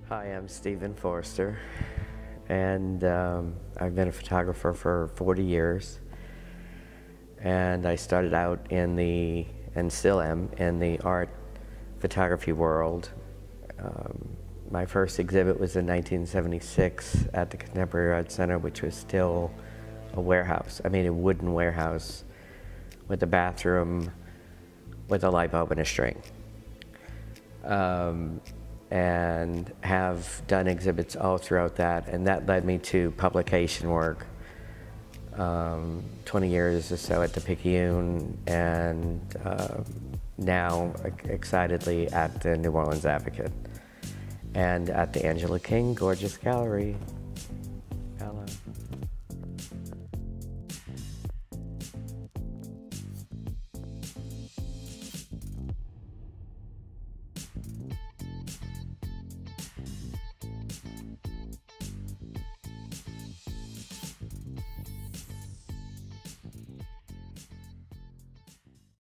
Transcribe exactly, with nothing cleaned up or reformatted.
Hi, I'm Steven Forster, and um, I've been a photographer for forty years. And I started out in the, and still am, in the art photography world. Um, my first exhibit was in nineteen seventy-six at the Contemporary Art Center, which was still a warehouse. I mean, a wooden warehouse with a bathroom with a light bulb and a string. Um, and have done exhibits all throughout that, and that led me to publication work. Um, twenty years or so at the Picayune, and uh, now excitedly at the New Orleans Advocate and at the Angela King Gorgeous Gallery.